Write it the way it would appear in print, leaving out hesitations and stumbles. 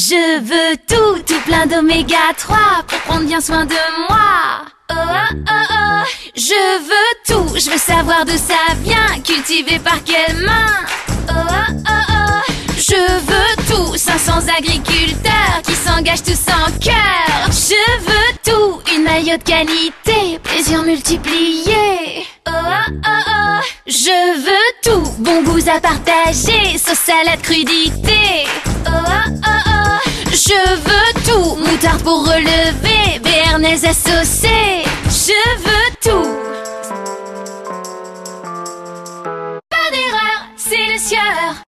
Je veux tout, tout plein d'oméga 3 pour prendre bien soin de moi. Oh oh oh oh, je veux tout, je veux savoir d'où ça vient, cultivé par quelle main. Oh oh oh oh, je veux tout, 500 agriculteurs qui s'engagent tous en cœur. Je veux tout, une maillot de qualité, plaisir multiplié. Oh oh oh oh, je veux tout, bon goût à partager, sauce salade crudité. Oh oh oh oh, je veux tout, moutarde pour relever, béarnaise à saucer. Je veux tout. Pas d'erreur, c'est le sieur.